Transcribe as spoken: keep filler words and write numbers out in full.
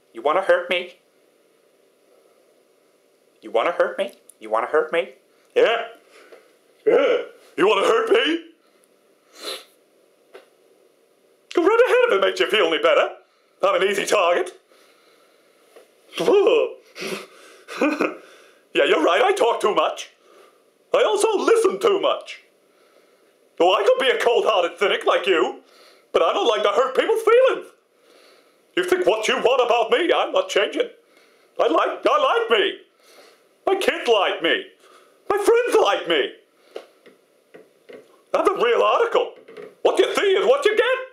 You wanna hurt me? You wanna hurt me? You wanna hurt me? Yeah. Yeah. You wanna hurt me? Go right ahead if it makes you feel any better. I'm an easy target. Yeah, you're right, I talk too much. I also listen too much. Oh, I could be a cold-hearted cynic like you, but I don't like to hurt people's feelings. You think what you want about me, I'm not changing. I like, I like me. My kids like me. My friends like me. That's a real article. What you see is what you get.